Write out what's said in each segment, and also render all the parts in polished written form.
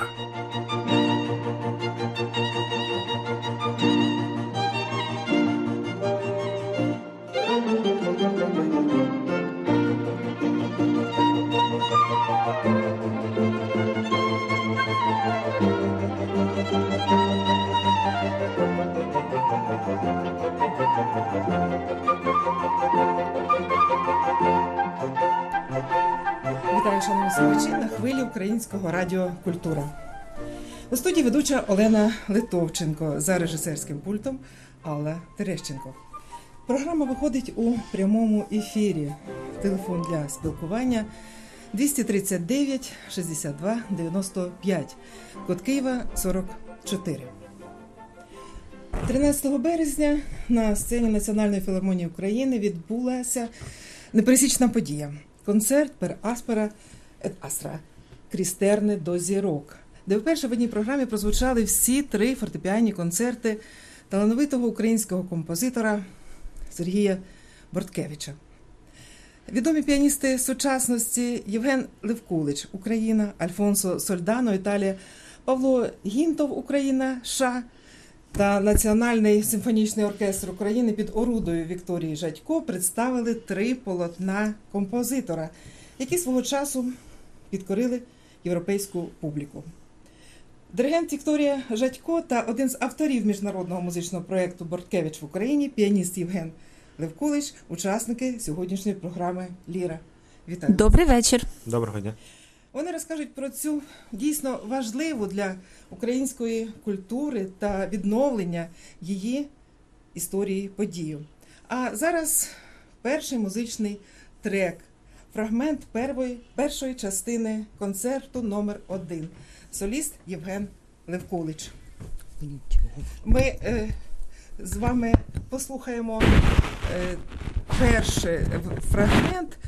Вітаю, шановні слухачі, на хвилі Українського радіо «Культура». У студії ведуча Олена Литовченко, за режисерським пультом Алла Терещенко. Програма виходить у прямому ефірі. Телефон для спілкування 239 62 95, код Києва 44. 13 березня на сцені Національної філармонії України відбулася непересічна подія. Концерт «Per aspera et astra» «Крізь терни до зірок», де вперше в одній програмі прозвучали всі три фортепіанні концерти талановитого українського композитора Сергія Борткевича. Відомі піаністи сучасності Євген Левкулич, Україна, Альфонсо Сольдано, Італія, Павло Гінтов, Україна, США та Національний симфонічний оркестр України під орудою Вікторії Жадько представили три полотна композитора, які свого часу підкорили європейську публіку. Диригент Вікторія Жадько та один з авторів міжнародного музичного проєкту «Борткевич в Україні», піаніст Євген Левкулич, учасники сьогоднішньої програми «Ліра». Вітаю. Добрий вечір. Доброго дня. Вони розкажуть про цю дійсно важливу для української культури та відновлення її історії подію. А зараз перший музичний трек, фрагмент першої частини концерту номер 1. Соліст Євген Левкулич. Ми з вами послухаємо перший фрагмент.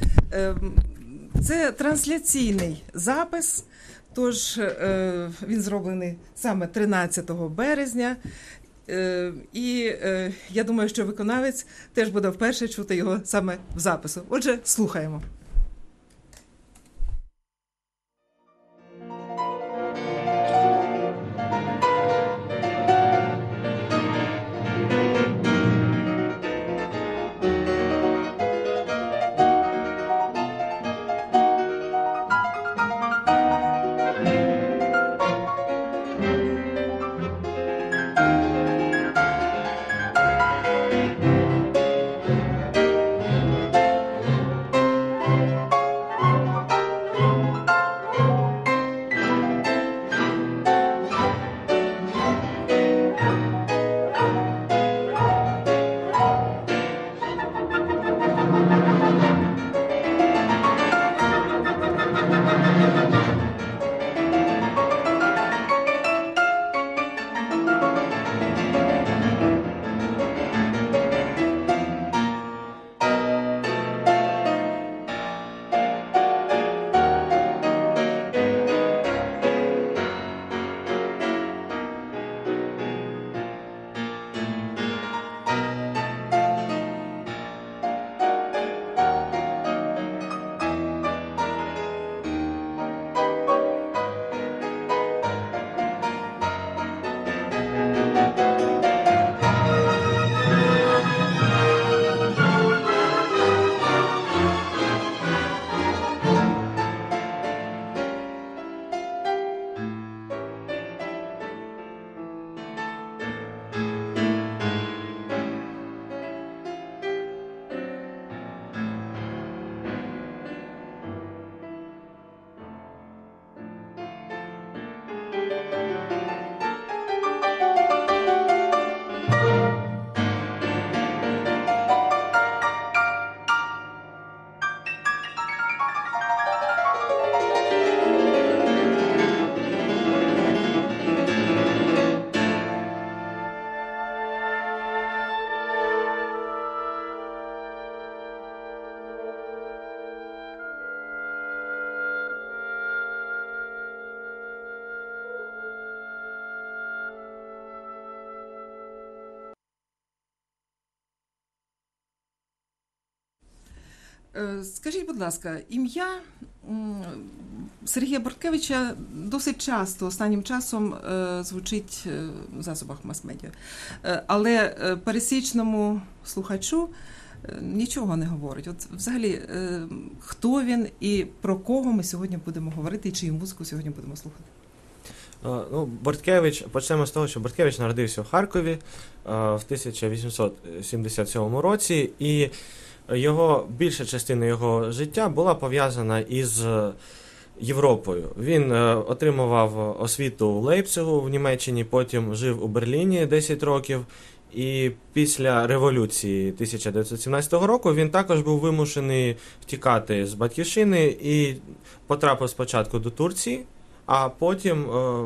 Це трансляційний запис, тож він зроблений саме 13 березня. І я думаю, що виконавець теж буде вперше чути його саме в запису. Отже, слухаємо. Скажіть, будь ласка, ім'я Сергія Борткевича досить часто останнім часом звучить в засобах мас-медіа. Але пересічному слухачу нічого не говорить. От взагалі, хто він і про кого ми сьогодні будемо говорити, і чию музику сьогодні будемо слухати? Борткевич, почнемо з того, що Борткевич народився в Харкові в 1877 році, і більша частина його життя була пов'язана із Європою. Він отримував освіту у Лейпцигу в Німеччині, потім жив у Берліні 10 років, і після революції 1917 року він також був вимушений втікати з батьківщини і потрапив спочатку до Турції, а потім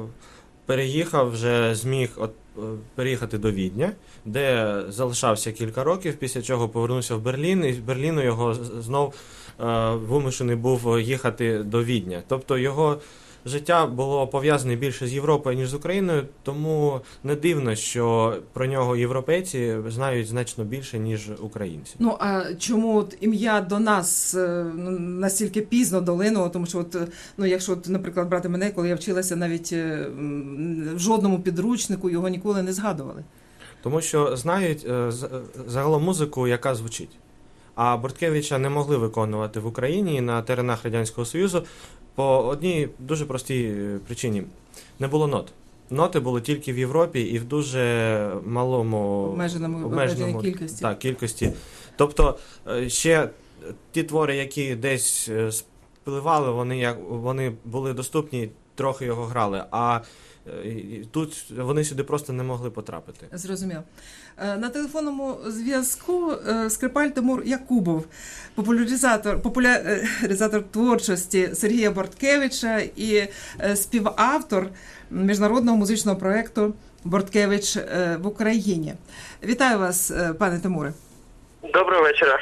зміг переїхати до Відня, де залишався кілька років, після чого повернувся в Берлін, і з Берліну його знов вимушений був їхати до Відня. Тобто його життя було пов'язане більше з Європою, ніж з Україною, тому не дивно, що про нього європейці знають значно більше, ніж українці. Ну, а чому ім'я до нас настільки пізно долинуло? Тому що, якщо, наприклад, брати мене, коли я вчилася, навіть в жодному підручнику його ніколи не згадували. Тому що знають загалом музику, яка звучить. А Борткевича не могли виконувати в Україні на теренах Радянського Союзу по одній дуже простій причині. Не було нот. Ноти були тільки в Європі і в дуже малому обмеженій кількості. Так, кількості. Тобто ще ті твори, які десь спливали, вони були доступні, трохи його грали, а тут вони сюди просто не могли потрапити. Зрозуміло. На телефонному зв'язку Скрипаль Тимур Якубов, популяризатор творчості Сергія Борткевича і співавтор міжнародного музичного проєкту «Борткевич в Україні». Вітаю вас, пане Тимуре. Доброго вечора.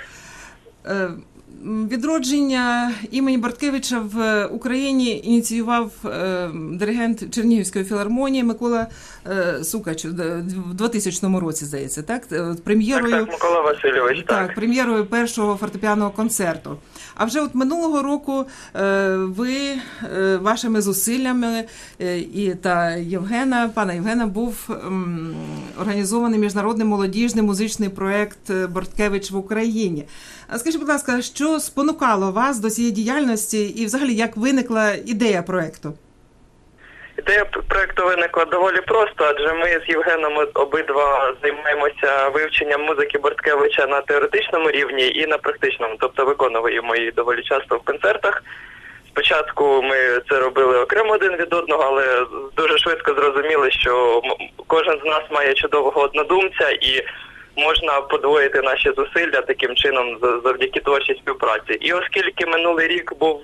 Відродження імені Борткевича в Україні ініціював диригент Чернігівської філармонії Микола Сукач в 2000 році, здається, так? Так, Микола Васильович, так. Прем'єрою першого фортепіаного концерту. А вже минулого року ви вашими зусиллями пана Євгена, був організований міжнародний молодіжний музичний проєкт «Борткевич в Україні». Скажіть, будь ласка, що спонукало вас до цієї діяльності і взагалі як виникла ідея проєкту? Ідея проєкту виникла доволі просто, адже ми з Євгеном обидва займаємося вивченням музики Борткевича на теоретичному рівні і на практичному, тобто виконуємо її доволі часто в концертах. Спочатку ми це робили окремо один від одного, але дуже швидко зрозуміли, що кожен з нас має чудового однодумця і можна подвоїти наші зусилля таким чином завдяки творчій співпраці. І оскільки минулий рік був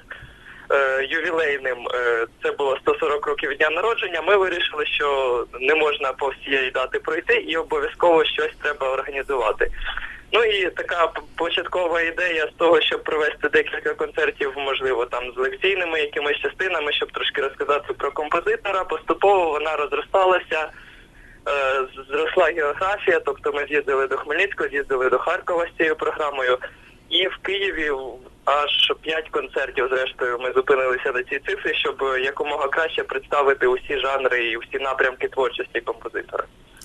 ювілейним, це було 140 років дня народження, ми вирішили, що не можна по всієї дати пройти і обов'язково щось треба організувати. Ну і така початкова ідея з того, щоб провести декілька концертів, можливо, там з лекційними якимись частинами, щоб трошки розказати про композитора. Поступово вона розросталася, зросла географія, тобто ми з'їздили до Хмельницького, з'їздили до Харкова з цією програмою. І в Києві аж 5 концертів, зрештою, ми зупинилися на цій цифрі, щоб якомога краще представити усі жанри і усі напрямки творчості композитора.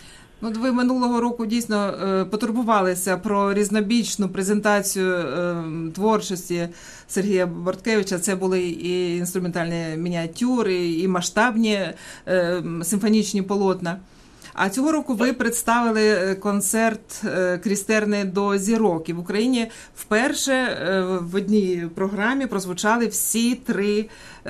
Ви минулого року дійсно потурбувалися про різнобічну презентацію творчості Сергія Борткевича. Це були і інструментальні мініатюри, і масштабні симфонічні полотна. А цього року ви представили концерт «Крістерне до зірок». І в Україні вперше в одній програмі прозвучали всі 3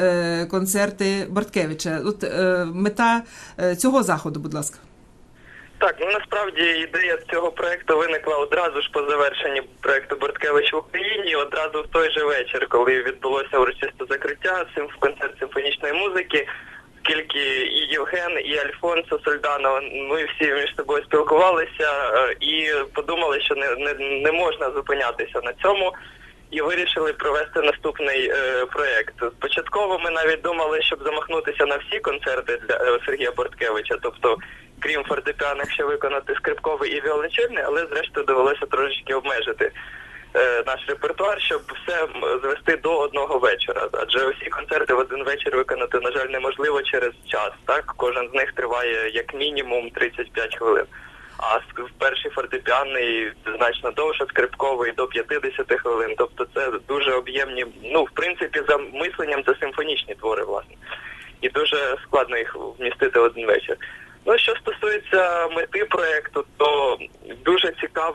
концерти Борткевича. От мета цього заходу, будь ласка. Так, насправді ідея цього проєкту виникла одразу ж по завершенні проєкту «Борткевич в Україні», одразу в той же вечір, коли відбулося урочисте закриття концерт симфонічної музики. Оскільки і Євген, і Альфонсо Сольдано, ми всі між собою спілкувалися і подумали, що не можна зупинятися на цьому, і вирішили провести наступний проєкт. Спочатку ми навіть думали, щоб замахнутися на всі концерти для Сергія Борткевича, тобто крім фортепіаних ще виконати скрипковий і віолончельний, але зрештою довелося трошечки обмежити наш репертуар, щоб все звести до одного вечора. Адже усі концерти в один вечір виконати, на жаль, неможливо через час. Так, кожен з них триває як мінімум 35 хвилин. А перший фортепіанний значно довше, скрипковий до 50 хвилин. Тобто це дуже об'ємні, в принципі, за мисленням це симфонічні твори, власне. І дуже складно їх вмістити в один вечір. Що стосується мети проєкту, то дуже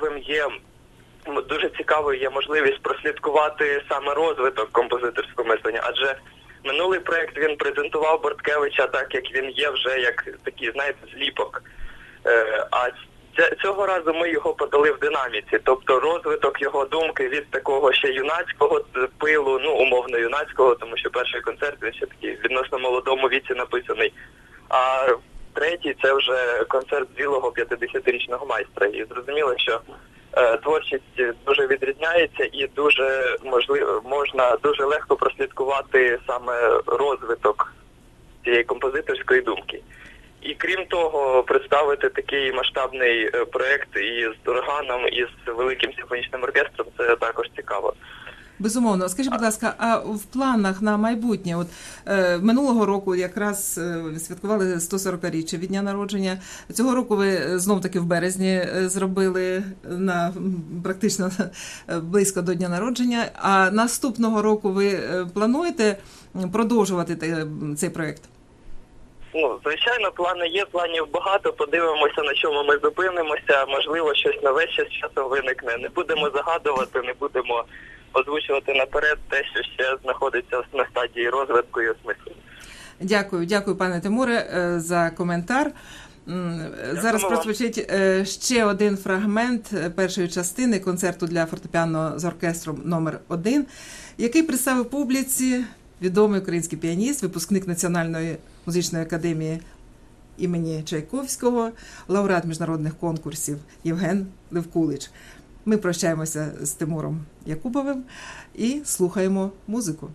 цікавою є можливість прослідкувати саме розвиток композиторського мислення, адже минулий проєкт він презентував Борткевича так, як він є вже як такий, знаєте, зліпок. А цього разу ми його подали в динаміці, тобто розвиток його думки від такого ще юнацького пилу, умовно юнацького, тому що перший концерт він ще такий відносно молодому віці написаний, а третій це вже концерт зрілого 50-річного майстра. І зрозуміло, що творчість дуже відрізняється і можна дуже легко прослідкувати саме розвиток цієї композиторської думки. І крім того, представити такий масштабний проєкт із органом, і з великим симфонічним оркестром – це також цікаво. Безумовно. Скажіть, будь ласка, а в планах на майбутнє, минулого року якраз святкували 140-річчя від дня народження, цього року ви знов-таки в березні зробили практично близько до дня народження, а наступного року ви плануєте продовжувати цей проєкт? Звичайно, плани є, планів багато, подивимося, на чому ми зупинимося, можливо, щось нове ще з часом виникне. Не будемо загадувати, не будемо озвучувати наперед те, що ще знаходиться на стадії розвитку і осмислення. Дякую, пане Тимуре, за коментар. Зараз прозвучить ще один фрагмент першої частини концерту для фортепіано з оркестром номер 1, який представив публіці відомий український піаніст, випускник Національної музичної академії імені Чайковського, лауреат міжнародних конкурсів Євген Левкулич. Ми прощаємося з Тимуром Якубовим і слухаємо музику.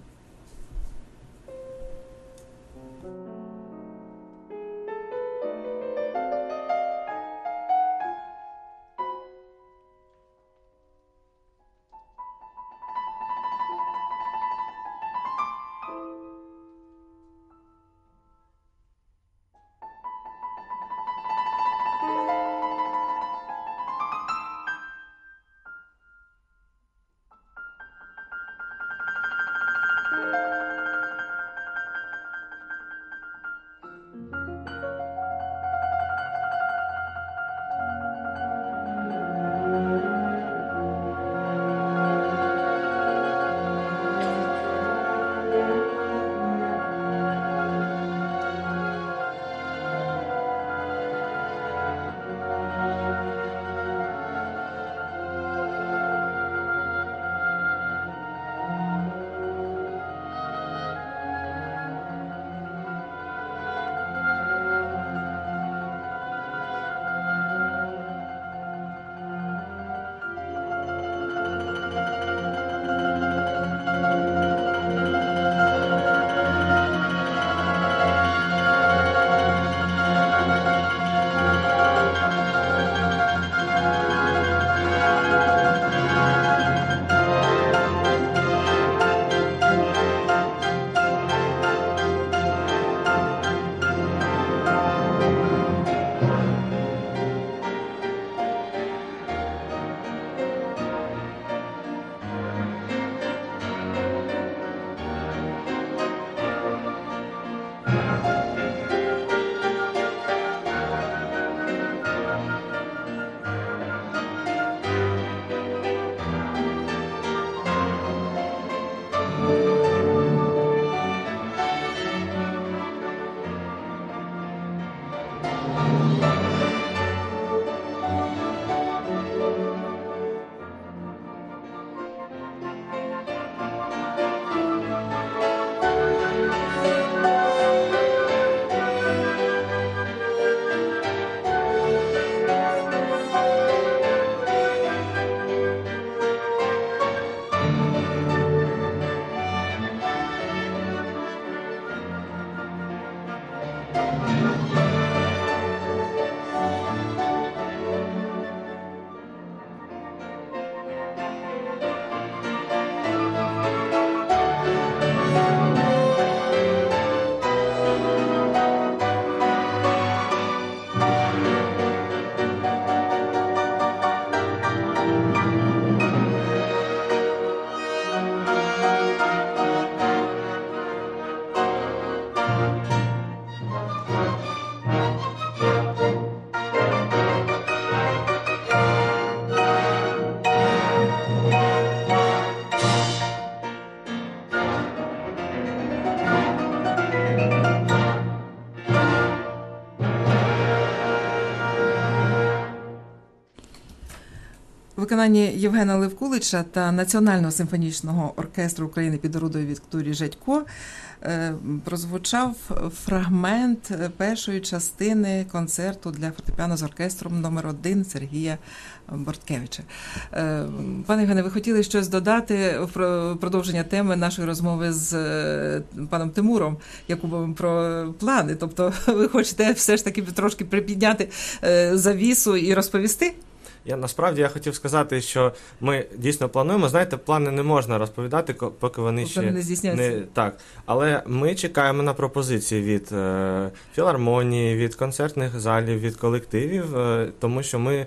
у виконанні Євгена Левкулича та Національного симфонічного оркестру України під орудою Вікторії Жадько прозвучав фрагмент першої частини концерту для фортепіано з оркестром номер 1 Сергія Борткевича. Пане Євгене, ви хотіли щось додати в продовження теми нашої розмови з паном Тимуром Якубовим про плани? Тобто ви хочете все ж таки трошки припідняти завісу і розповісти? Насправді я хотів сказати, що ми дійсно плануємо. Знаєте, плани не можна розповідати, поки вони ще не здійсняться. Так. Але ми чекаємо на пропозиції від філармонії, від концертних залів, від колективів, тому що ми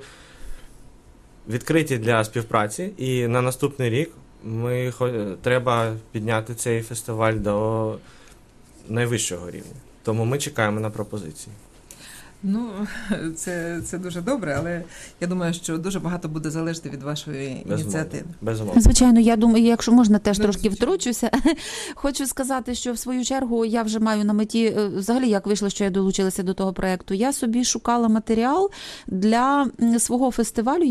відкриті для співпраці, і на наступний рік треба підняти цей фестиваль до найвищого рівня. Тому ми чекаємо на пропозиції. Ну, це дуже добре, але я думаю, що дуже багато буде залежати від вашої ініціативи. Безумовно. Звичайно, я думаю, якщо можна, теж трошки втручуся. Хочу сказати, що в свою чергу я вже маю на меті, взагалі, як вийшло, що я долучилася до того проєкту, я собі шукала матеріал для свого фестивалю,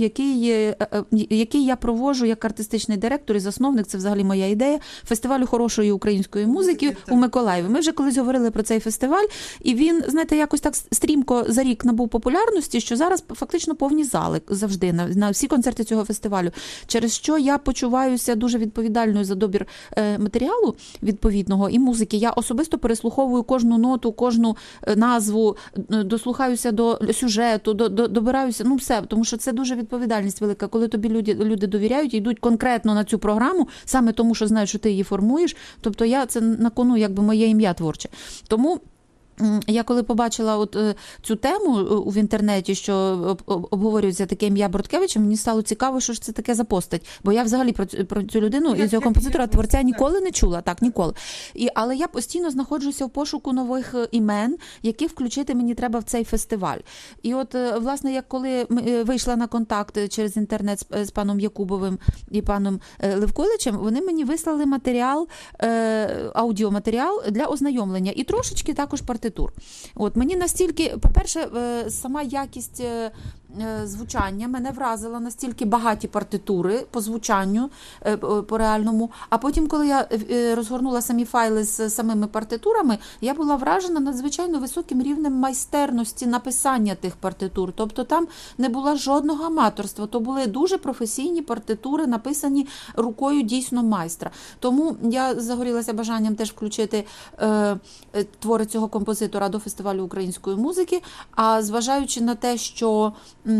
який я проводжу як артистичний директор і засновник, це взагалі моя ідея, фестивалю хорошої української музики у Миколаєві. Ми вже колись говорили про цей фестиваль, і він, знаєте, якось так стрімко за рік набув популярності, що зараз фактично повні зали завжди на всі концерти цього фестивалю. Через що я почуваюся дуже відповідальною за добір матеріалу відповідного і музики. Я особисто переслуховую кожну ноту, кожну назву, дослухаюся до сюжету, добираюся, все, тому що це дуже відповідальність велика. Коли тобі люди довіряють і йдуть конкретно на цю програму, саме тому, що знають, що ти її формуєш, тобто це на кону якби моє ім'я творче. Тому я коли побачила цю тему в інтернеті, що обговорюється таке ім'я Борткевича, мені стало цікаво, що ж це таке за постать. Бо я взагалі про цю людину і цього композитора, творця ніколи не чула. Так, ніколи. Але я постійно знаходжуся в пошуку нових імен, які включити мені треба в цей фестиваль. І власне, як коли вийшла на контакт через інтернет з паном Якубовим і паном Левкуличем, вони мені вислали матеріал, аудіоматеріал для ознайомлення. І трошечки також партитур. Мені настільки, по-перше, сама якість звучання мене вразила, настільки багаті партитури по звучанню, по реальному. А потім, коли я розгорнула самі файли з самими партитурами, я була вражена надзвичайно високим рівнем майстерності написання тих партитур. Тобто там не було жодного аматорства, то були дуже професійні партитури, написані рукою дійсно майстра. Тому я загорілася бажанням теж включити твори цього композитора до фестивалю української музики, а зважаючи на те, що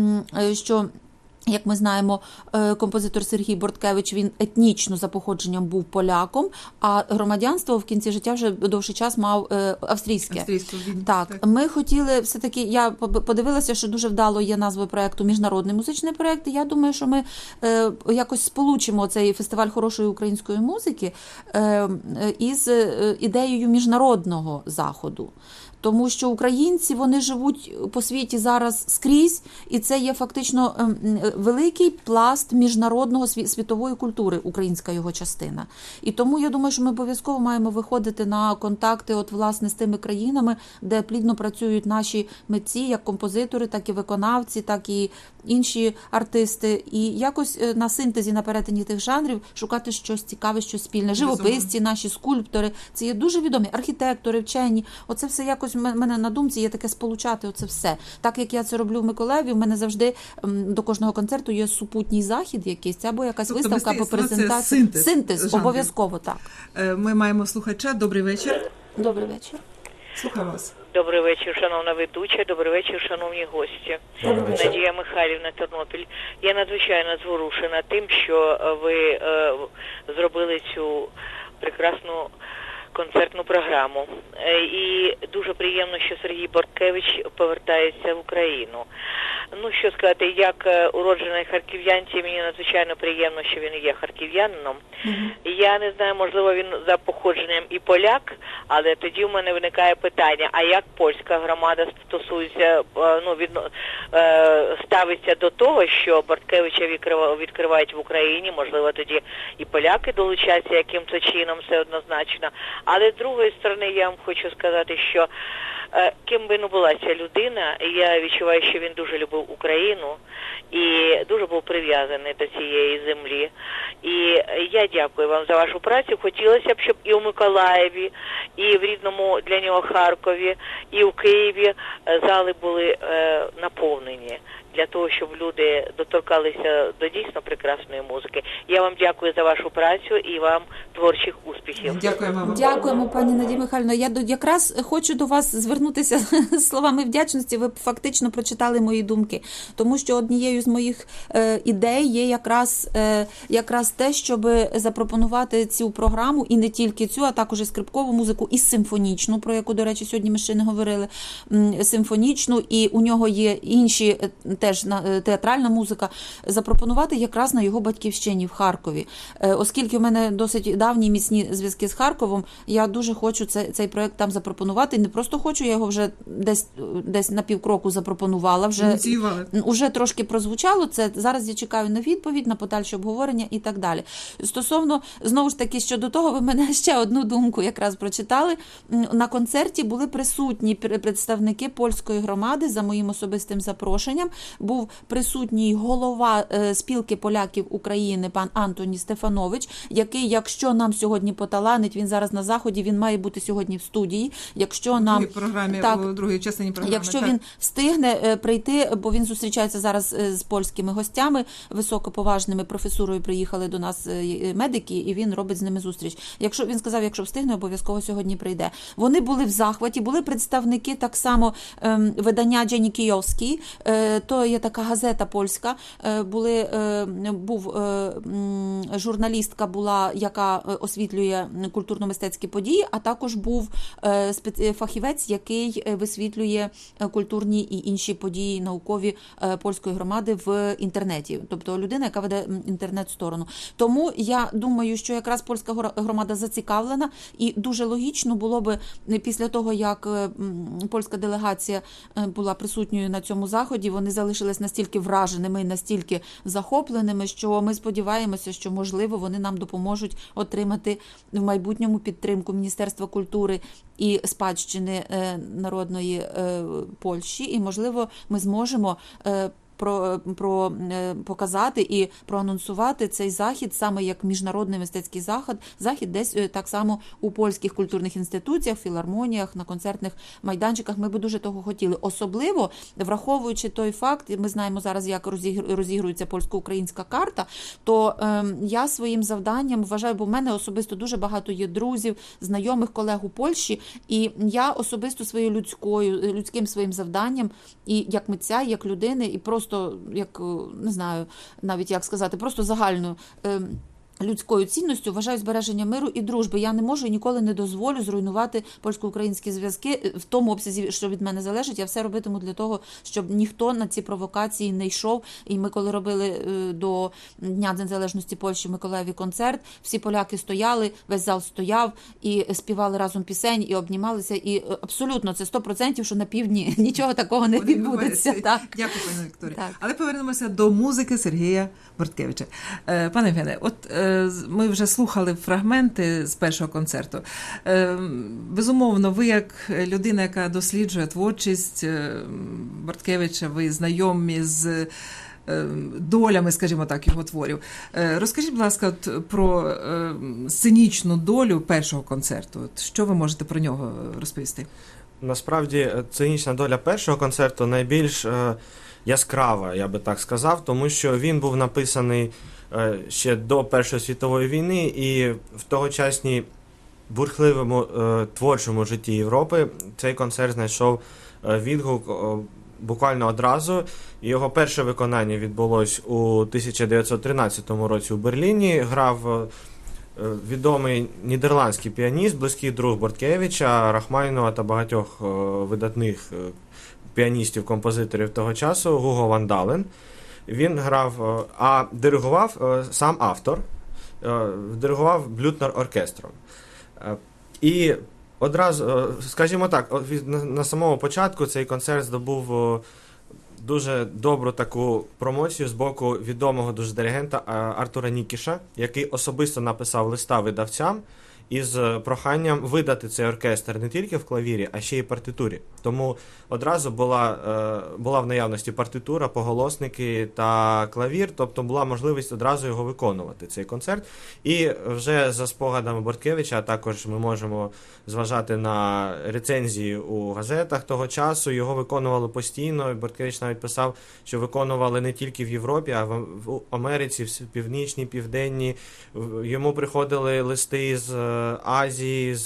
як ми знаємо, композитор Сергій Борткевич, він етнічно за походженням був поляком, а громадянство в кінці життя вже довший час мав австрійське. Так, ми хотіли все-таки, я подивилася, що дуже вдало є назвою проєкту «Міжнародний музичний проєкт», і я думаю, що ми якось сполучимо цей фестиваль хорошої української музики із ідеєю міжнародного заходу. Тому що українці, вони живуть по світі зараз скрізь, і це є фактично великий пласт міжнародного світової культури, українська його частина. І тому я думаю, що ми обов'язково маємо виходити на контакти власне з тими країнами, де плідно працюють наші митці, як композитори, так і виконавці, так і інші артисти. І якось на синтезі, на перетині тих жанрів шукати щось цікаве, щось спільне. Живописці, наші скульптори, це є дуже відомі, архітектори, вчені. Оце все якось в мене на думці є таке сполучати оце все. Так як я це роблю в Миколаєві, в мене завжди до кожного концерту є супутній захід якийсь, або якась виставка або презентація. Синтез, обов'язково, так. Ми маємо слухача. Добрий вечір. Добрий вечір. Слухаю вас. Добрий вечір, шановна ведуча, добрий вечір, шановні гості. Надія Михайлівна, Тернопіль. Я надзвичайно зворушена тим, що ви зробили цю прекрасну концертну програму. І дуже приємно, що Сергій Борткевич повертається в Україну. Ну, що сказати, як уроджений харків'янці, мені надзвичайно приємно, що він є харків'янином. Я не знаю, можливо, він за походженням і поляк, але тоді в мене виникає питання, а як польська громада стосується, ставиться до того, що Борткевича відкривають в Україні, можливо, тоді і поляки долучаться яким-то чином, все однозначно. Але з другої сторони, я вам хочу сказати, що ким би не була ця людина, я відчуваю, що він дуже любить любив Україну і дуже був прив'язаний до цієї землі. І я дякую вам за вашу працю. Хотілося б, щоб і у Миколаєві, і в рідному для нього Харкові, і у Києві зали були наповнені, для того, щоб люди доторкалися до дійсно прекрасної музики. Я вам дякую за вашу працю і вам творчих успіхів. Дякуємо. Дякуємо, пані Надія Михайлівна. Я якраз хочу до вас звернутися з словами вдячності. Ви фактично прочитали мої думки. Тому що однією з моїх ідей є якраз те, щоб запропонувати цю програму, і не тільки цю, а також і скрипкову музику, і симфонічну, про яку, до речі, сьогодні ми ще не говорили, симфонічну, і у нього є інші теж театральна музика, запропонувати якраз на його батьківщині в Харкові. Оскільки в мене досить давні міцні зв'язки з Харковом, я дуже хочу цей проект там запропонувати. І не просто хочу, я його вже десь на півкроку запропонувала. Вже трошки прозвучало це. Зараз я чекаю на відповідь, на подальше обговорення і так далі. Стосовно, знову ж таки, щодо того, ви мене ще одну думку якраз прочитали. На концерті були присутні представники польської громади за моїм особистим запрошенням. Був присутній голова спілки поляків України, пан Антоні Стефанович, який, якщо нам сьогодні поталанить, він зараз на Заході, він має бути сьогодні в студії. Якщо нам у другій частині програми. Якщо він встигне прийти, бо він зустрічається зараз з польськими гостями, високоповажними, професурою приїхали до нас медики, і він робить з ними зустріч. Якщо він сказав, якщо встигне, обов'язково сьогодні прийде. Вони були в захваті, були представники так само видання Джені Кійовській, то є така газета польська, був журналістка була, яка освітлює культурно-мистецькі події, а також був фахівець, який висвітлює культурні і інші події наукові польської громади в інтернеті. Тобто людина, яка веде інтернет-сторону. Тому я думаю, що якраз польська громада зацікавлена, і дуже логічно було би після того, як польська делегація була присутньою на цьому заході, вони залишились настільки враженими і настільки захопленими, що ми сподіваємося, що, можливо, вони нам допоможуть отримати в майбутньому підтримку Міністерства культури і спадщини народної Польщі, і, можливо, ми зможемо показати і проанонсувати цей захід саме як міжнародний мистецький захід десь так само у польських культурних інституціях, філармоніях, на концертних майданчиках. Ми би дуже того хотіли. Особливо, враховуючи той факт, ми знаємо зараз, як розігрується польсько-українська карта, то я своїм завданням вважаю, бо в мене особисто дуже багато є друзів, знайомих, колег у Польщі, і я особисто людським своїм завданням, і як митця, і як людини, і просто як, не знаю, навіть як сказати, просто загальною людською цінністю вважаю збереження миру і дружби. Я не можу і ніколи не дозволю зруйнувати польсько-українські зв'язки в тому обсязі, що від мене залежить. Я все робитиму для того, щоб ніхто на ці провокації не йшов. І ми, коли робили до Дня Незалежності Польщі в Миколаєві концерт, всі поляки стояли, весь зал стояв і співали разом пісень, і обнімалися. І абсолютно це 100%, що на півдні нічого такого не відбудеться. Так. Дякую, пані Вікторія. Але повернемося до музики Сергія Борткевича. Пане Євгене, от ми вже слухали фрагменти з першого концерту. Безумовно, ви як людина, яка досліджує творчість Борткевича, ви знайомі з долями, скажімо так, його творів. Розкажіть, будь ласка, про сценічну долю першого концерту. Що ви можете про нього розповісти? Насправді, сценічна доля першого концерту найбільш яскрава, я би так сказав, тому що він був написаний ще до Першої світової війни, і в тогочасній бурхливому творчому житті Європи цей концерт знайшов відгук буквально одразу. Його перше виконання відбулось у 1913 році у Берліні. Грав відомий нідерландський піаніст, близький друг Борткевича, Рахманінова та багатьох видатних піаністів-композиторів того часу, Гуго ван Дален. Він грав, а диригував сам автор, диригував Блютнер оркестром. І одразу, скажімо так, на самому початку цей концерт здобув дуже добру таку промоцію з боку відомого дуже диригента Артура Нікіша, який особисто написав листа видавцям із проханням видати цей оркестр не тільки в клавірі, а ще й партитурі. Тому одразу була в наявності партитура, поголосники та клавір, тобто була можливість одразу його виконувати, цей концерт. І вже за спогадами Борткевича, а також ми можемо зважати на рецензії у газетах того часу, його виконували постійно. Борткевич навіть писав, що виконували не тільки в Європі, а в Америці, в Північній, Південній. Йому приходили листи з Азії,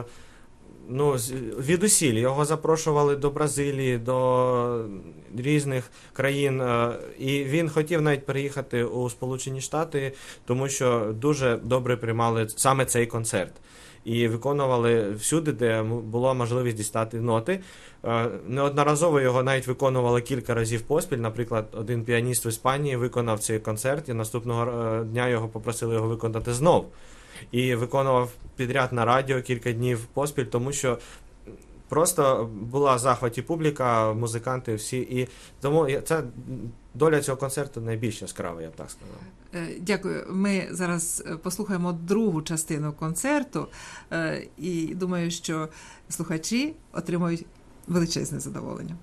відусіль. Його запрошували до Бразилії, до різних країн. І він хотів навіть переїхати у Сполучені Штати, тому що дуже добре приймали саме цей концерт. І виконували всюди, де була можливість дістати ноти. Неодноразово його навіть виконували кілька разів поспіль. Наприклад, один піаніст в Іспанії виконав цей концерт, і наступного дня його попросили його виконати знов. І виконував підряд на радіо кілька днів поспіль, тому що просто була в захваті публіка, музиканти всі. І тому це доля цього концерту найбільш яскрава, я б так сказав. Дякую. Ми зараз послухаємо другу частину концерту, і думаю, що слухачі отримують величезне задоволення.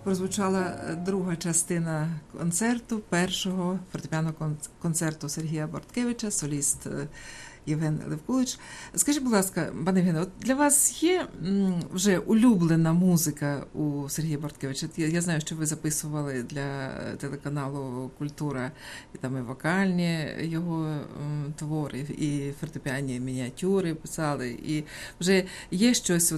прозвучала друга частина концерту, першого фортепіаного концерту Сергія Борткевича, соліст Євген Левкулич. Скажіть, будь ласка, пане Євгене, от для вас є вже улюблена музика у Сергія Борткевича? Я знаю, що ви записували для телеканалу «Культура» і там і вокальні його твори, і фортепіанні мініатюри писали, і вже є щось,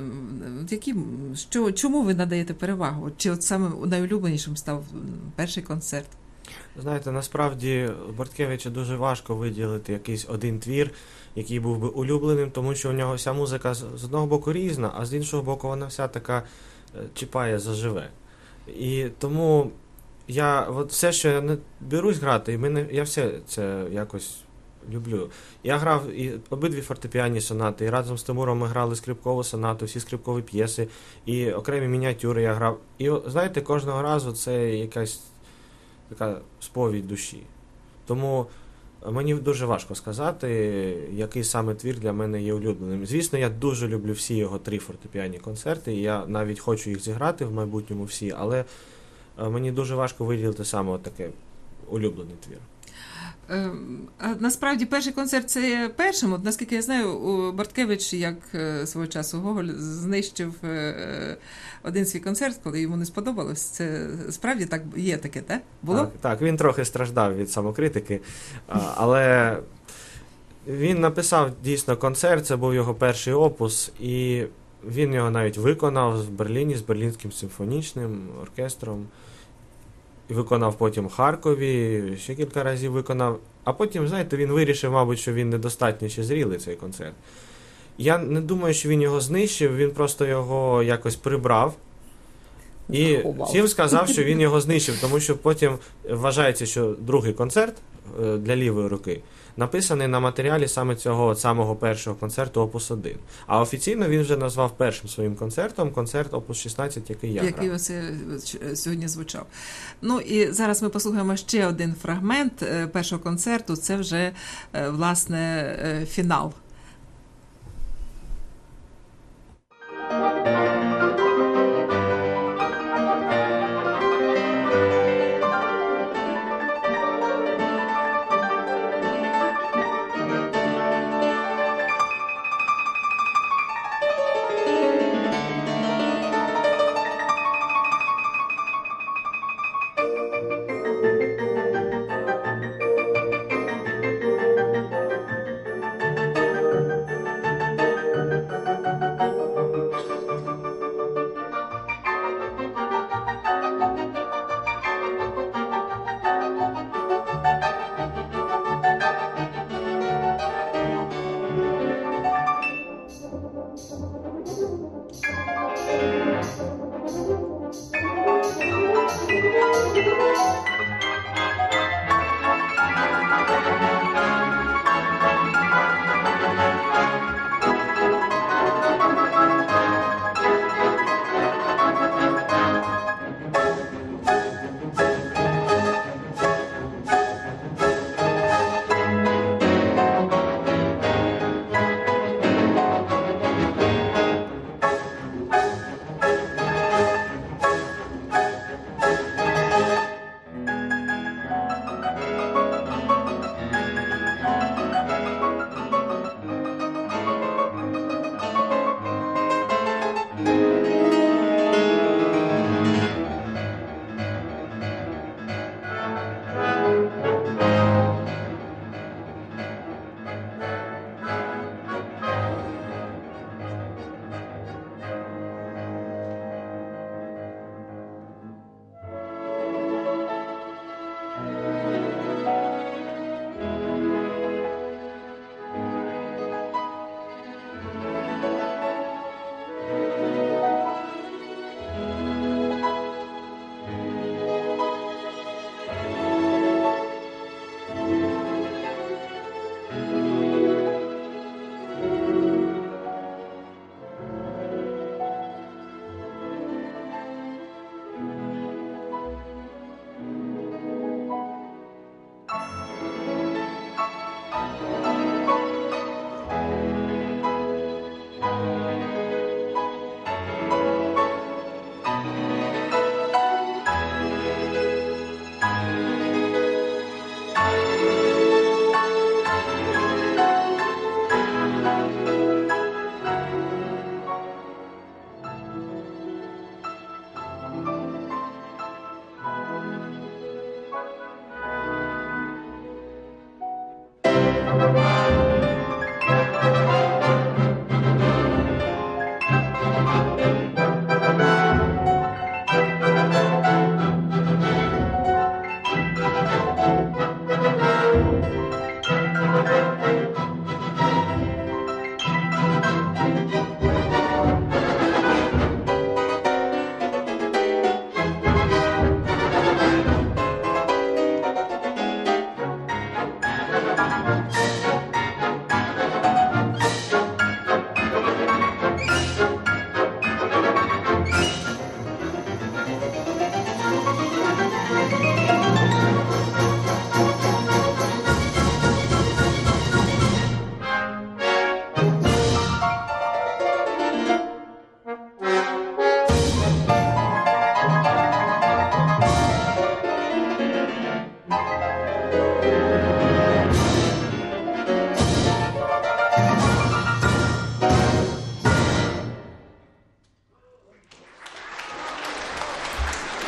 чому ви надаєте перевагу? Чи от саме найулюбленішим став перший концерт? Знаєте, насправді Борткевича дуже важко виділити якийсь один твір, який був би улюбленим, тому що у нього вся музика з одного боку різна, а з іншого боку вона вся така чіпає заживе. І тому все, що я не берусь грати, я все це якось люблю. Я грав і обидві фортепіанні сонати, і разом з Тимуром ми грали скрипкову сонату, всі скрипкові п'єси, і окремі мініатюри я грав. І знаєте, кожного разу це якась така сповідь душі. Тому мені дуже важко сказати, який саме твір для мене є улюбленим. Звісно, я дуже люблю всі його 3 фортепіанні концерти, і я навіть хочу їх зіграти в майбутньому всі, але мені дуже важко виділити саме таке улюблений твір. А насправді перший концерт це є першим. От, наскільки я знаю, Борткевич, як свого часу Гоголь, знищив один свій концерт, коли йому не сподобалось. Це справді так є таке, так? Було? Так, він трохи страждав від самокритики, але він написав дійсно концерт, це був його перший опус, і він його навіть виконав в Берліні з Берлінським симфонічним оркестром. І виконав потім в Харкові, ще кілька разів виконав. А потім, знаєте, він вирішив, мабуть, що він недостатньо ще зрілий, цей концерт. Я не думаю, що він його знищив, він просто його якось прибрав. І всім сказав, що він його знищив, тому що потім вважається, що другий концерт для лівої руки написаний на матеріалі саме цього самого першого концерту Опус 1. А офіційно він вже назвав першим своїм концертом концерт Опус 16, який я грав. Який оце сьогодні звучав. Ну і зараз ми послухаємо ще один фрагмент першого концерту. Це вже, власне, фінал.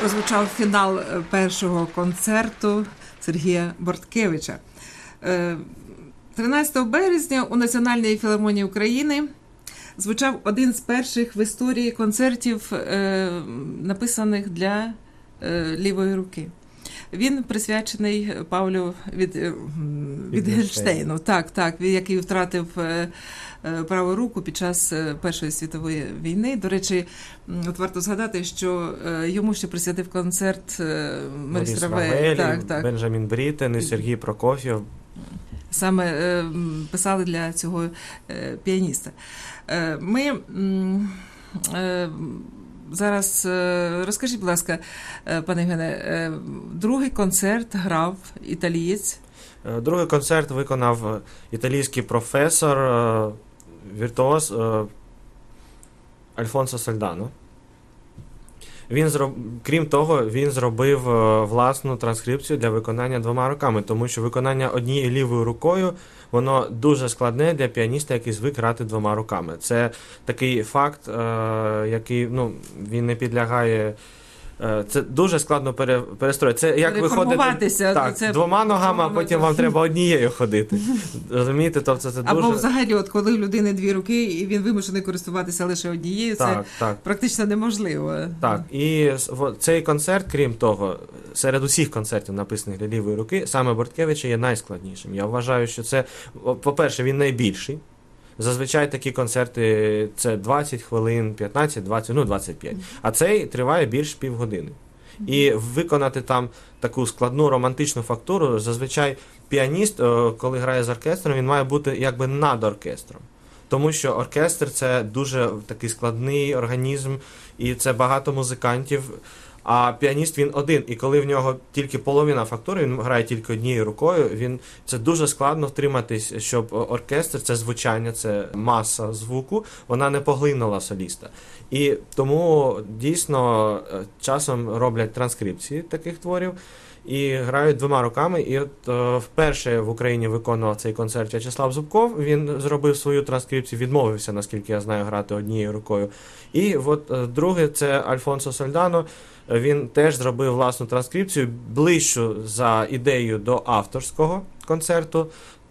прозвучав фінал першого концерту Сергія Борткевича. 13 березня у Національній філармонії України звучав один з перших в історії концертів, написаних для лівої руки. Він присвячений Павлю від Гельштейну, так, який втратив праву руку під час Першої світової війни. До речі, от варто згадати, що йому ще присвятив концерт Моріс Равель, Бенджамін Бріттен і Сергій Прокоф'єв. Саме писали для цього піаніста. Ми зараз, розкажіть, будь ласка, пане Євгене, другий концерт грав італієць. Другий концерт виконав італійський професор, віртуоз Альфонсо Сольдано. Крім того, він зробив власну транскрипцію для виконання двома руками, тому що виконання однією лівою рукою, воно дуже складне для піаніста, який звик грати двома руками. Це такий факт, який, він не підлягає. Це дуже складно перестроїти. Це як ви ходите двома ногами, а потім вам треба однією ходити. Розумієте? Тобто це або взагалі, от коли в людини дві руки, і він вимушений користуватися лише однією, це практично неможливо. Так, і цей концерт, крім того, серед усіх концертів, написаних для лівої руки, саме Борткевича є найскладнішим. Я вважаю, що це, по-перше, він найбільший. Зазвичай такі концерти – це 20 хвилин, 15, 20, 25. А цей триває більш півгодини. І виконати там таку складну романтичну фактуру, зазвичай піаніст, коли грає з оркестром, він має бути якби над оркестром. Тому що оркестр – це дуже такий складний організм, і це багато музикантів. А піаніст він один, і коли в нього тільки половина фактури, він грає тільки однією рукою, це дуже складно втриматись, щоб оркестр, це звучання, це маса звуку, вона не поглинула соліста. І тому дійсно часом роблять транскрипції таких творів і грають двома руками. І от вперше в Україні виконував цей концерт В'ячеслав Зубков, він зробив свою транскрипцію, відмовився, наскільки я знаю, грати однією рукою. І от другий, це Альфонсо Сольдано, він теж зробив власну транскрипцію, ближчу за ідеєю до авторського концерту,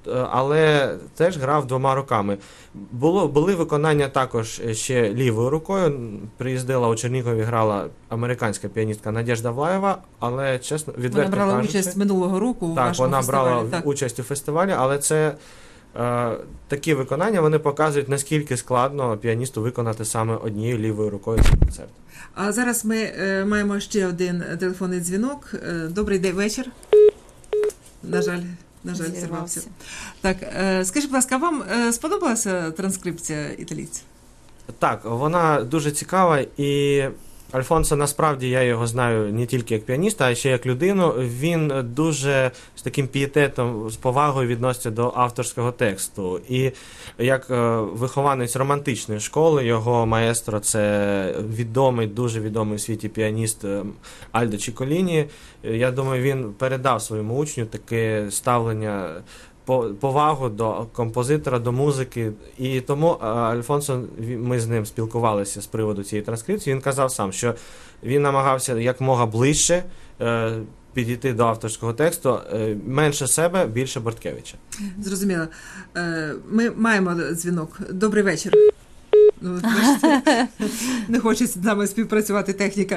але теж грав двома руками. Були виконання також ще лівою рукою. Приїздила у Чернігові, грала американська піаністка Надежда Влаєва, але, чесно, відверто кажучи... Вона брала участь минулого року у вашому фестивалі. Вона брала участь у фестивалі, але це... такі виконання, вони показують, наскільки складно піаністу виконати саме однією лівою рукою цей концерт. А зараз ми маємо ще один телефонний дзвінок. Добрий вечір. На жаль, зірвався. Так, скажіть, будь ласка, вам сподобалася транскрипція італійця? Так, вона дуже цікава, і Альфонсо, насправді, я його знаю не тільки як піаніста, а ще як людину. Він дуже з таким пієтетом, з повагою відноситься до авторського тексту. І як вихованець романтичної школи, його маестро – це відомий, дуже відомий у світі піаніст Альдо Чіколіні. Я думаю, він передав своєму учню таке ставлення, повагу до композитора, до музики. І тому Альфонсо, ми з ним спілкувалися з приводу цієї транскрипції, він казав сам, що він намагався якомога ближче підійти до авторського тексту, менше себе, більше Борткевича. Зрозуміло. Ми маємо дзвінок. Добрий вечір. Не хоче з нами співпрацювати техніка.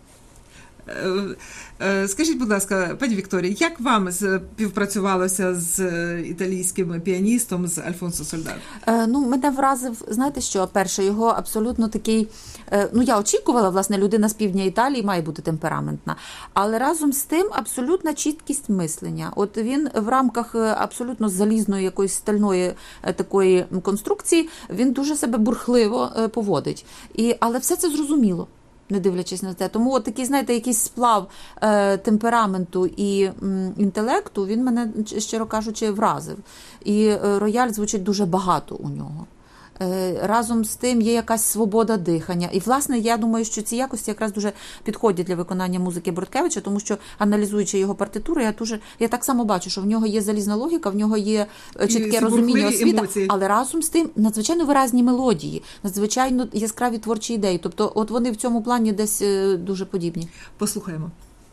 Скажіть, будь ласка, пані Вікторія, як вам співпрацювалося з італійським піаністом, з Альфонсо Сольдано? Мене вразив, знаєте що, перше, його абсолютно такий, я очікувала, власне, людина з півдня Італії має бути темпераментна, але разом з тим абсолютна чіткість мислення. От він в рамках абсолютно залізної якоїсь стальної такої конструкції, він дуже себе бурхливо поводить. Але все це зрозуміло, не дивлячись на те. Тому от такий, знаєте, якийсь сплав темпераменту і інтелекту, він мене, щиро кажучи, вразив. І рояль звучить дуже багато у нього. Разом з тим є якась свобода дихання. І, власне, я думаю, що ці якості якраз дуже підходять для виконання музики Борткевича, тому що, аналізуючи його партитуру, я так само бачу, що в нього є залізна логіка, в нього є чітке розуміння освіти, але разом з тим надзвичайно виразні мелодії, надзвичайно яскраві творчі ідеї. Тобто, от вони в цьому плані десь дуже подібні. Послухаємо.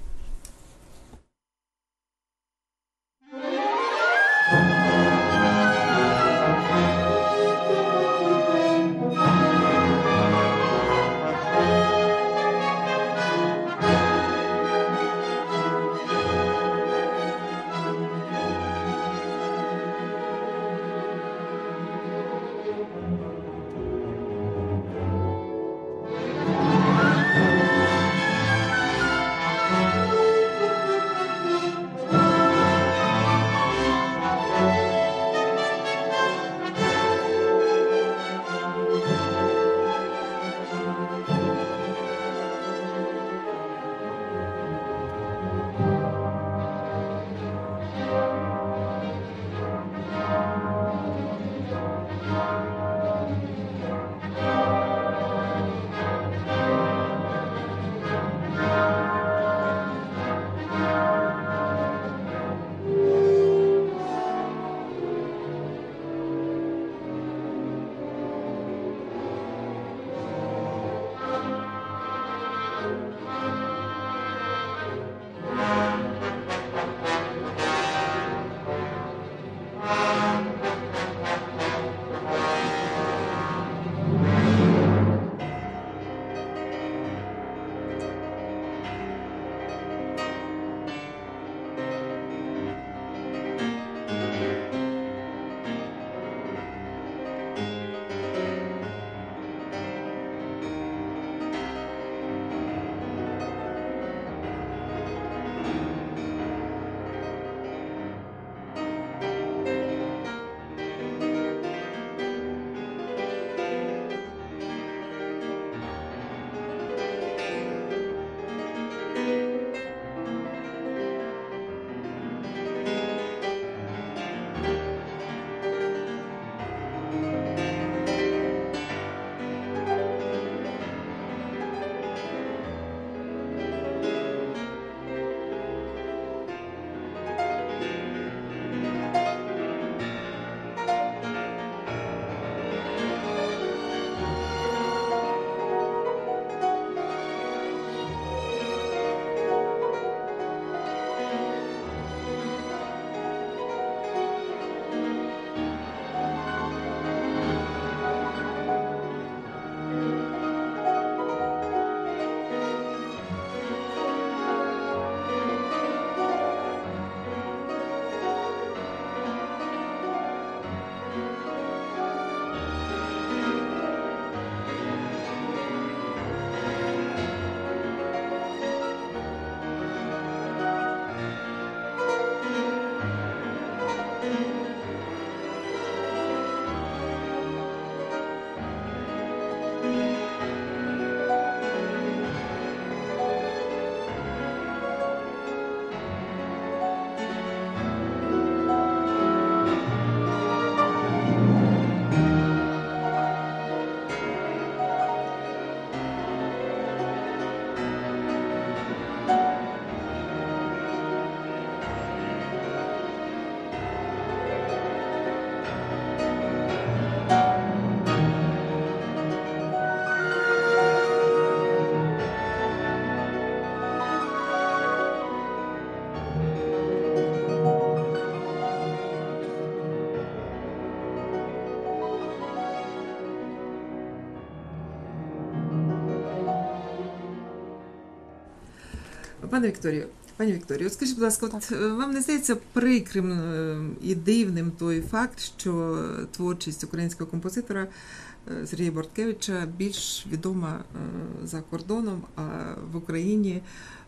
Пані Вікторію, от скажіть, будь ласка, от вам не здається прикрим і дивним той факт, що творчість українського композитора Сергія Борткевича більш відома за кордоном, а в Україні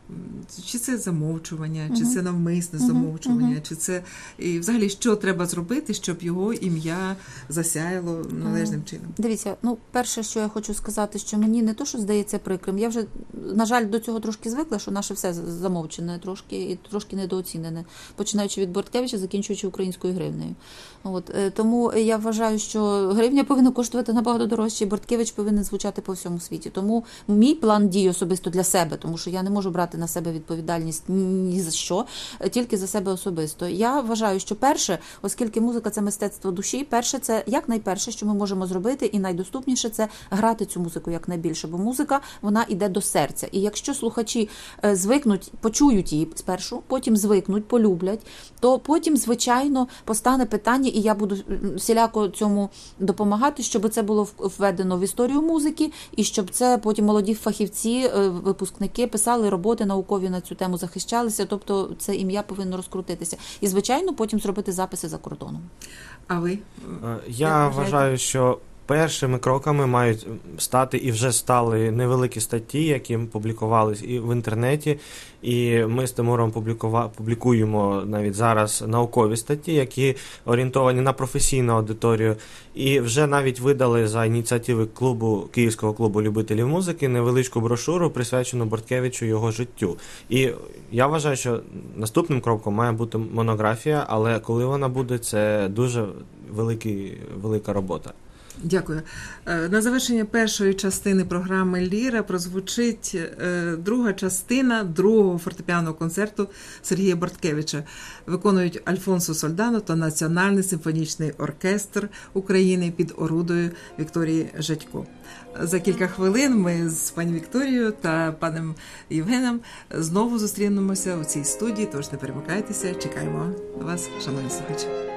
Чи це замовчування, чи це навмисне замовчування, чи це і взагалі що треба зробити, щоб його ім'я засяяло належним чином? Дивіться, перше, що я хочу сказати, що мені не то, що здається прикрим, я вже, на жаль, до цього трошки звикла, що наше все замовчене трошки і трошки недооцінене, починаючи від Борткевича, закінчуючи українською гривнею. Тому я вважаю, що гривня повинна коштувати набагато дорожче, і Борткевич повинен звучати по всьому світі. Тому мій план дій особисто для себе, тому що я не можу брати на себе відповідальність ні за що, тільки за себе особисто. Я вважаю, що перше, оскільки музика – це мистецтво душі, перше – це якнайперше, що ми можемо зробити, і найдоступніше – це грати цю музику якнайбільше, бо музика, вона йде до серця. І якщо слухачі звикнуть, почують її спершу, потім звикнуть, полюблять, то потім, звичайно, постане питання, і я буду всіляко цьому допомагати, щоб це було введено в історію музики, і щоб це потім молоді фахівці, випускники писали роботи наукові на цю тему, захищалися, тобто це ім'я повинно розкрутитися. І, звичайно, потім зробити записи за кордоном. А ви? Я вважаю, що першими кроками мають стати і вже стали невеликі статті, які публікувалися і в інтернеті, і ми з Тимуром публікуємо навіть зараз наукові статті, які орієнтовані на професійну аудиторію, і вже навіть видали за ініціативи Київського клубу любителів музики невеличку брошуру, присвячену Борткевичу, його життю. І я вважаю, що наступним кроком має бути монографія, але коли вона буде, це дуже велика робота. Дякую. На завершення першої частини програми «Ліра» прозвучить друга частина другого фортепіаного концерту Сергія Борткевича. Виконують Альфонсо Сольдано та Національний симфонічний оркестр України під орудою Вікторії Жадько. За кілька хвилин ми з пані Вікторією та паном Євгеном знову зустрінемося у цій студії, тож не перемикайтеся, чекаємо вас, шановні слухачі.